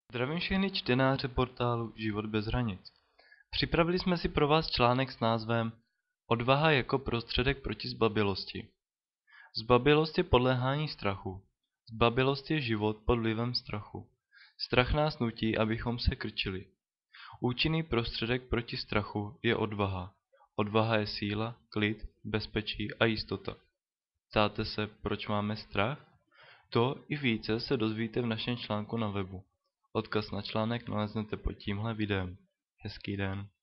Zdravím všechny čtenáře portálu Život bez hranic. Připravili jsme si pro vás článek s názvem Odvaha jako prostředek proti zbabělosti. Zbabělost je podléhání strachu. Zbabělost je život pod vlivem strachu. Strach nás nutí, abychom se krčili. Účinný prostředek proti strachu je odvaha. Odvaha je síla, klid, bezpečí a jistota. Ptáte se, proč máme strach? To i více se dozvíte v našem článku na webu. Odkaz na článek naleznete pod tímhle videem. Hezký den.